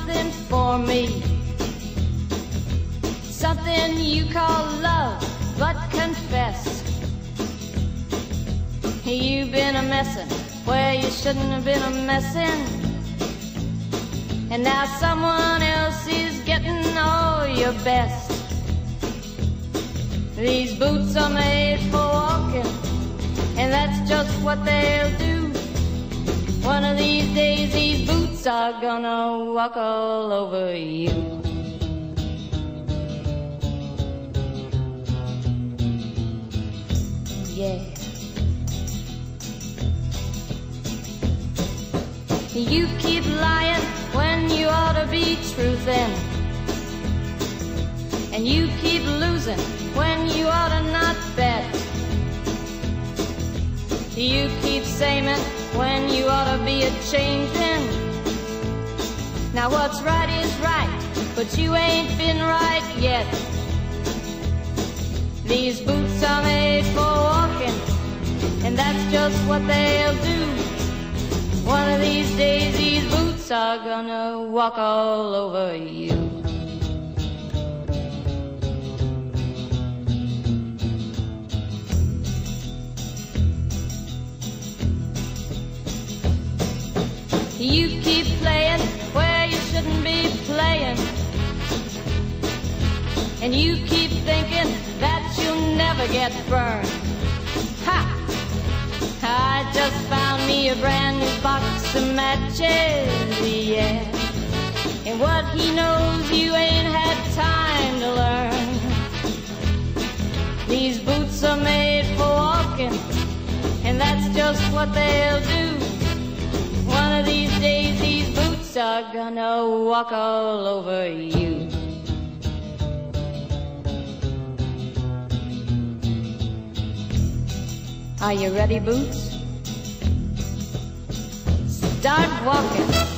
something for me, something you call love, but confess you've been a messin' where you shouldn't have been a messin', and now someone else is getting all your best. These boots are made for walking, and that's just what they'll do. One of these days these boots are gonna walk all over you. Yeah. You keep lying when you ought to be truthin', and you keep losing when you ought to not bet. You keep saying when you ought to be a-changin'. Now what's right is right, but you ain't been right yet. These boots are made for walking, and that's just what they'll do. One of these days these boots are gonna walk all over you. You keep playing where you shouldn't be playing, and you keep thinking that you'll never get burned. Ha! I just found me a brand new box of matches, yeah. And what he knows you ain't had time to learn. These boots are made for walking, and that's just what they'll do. One of these days these boots are gonna walk all over you. Are you ready, Boots? Start walking.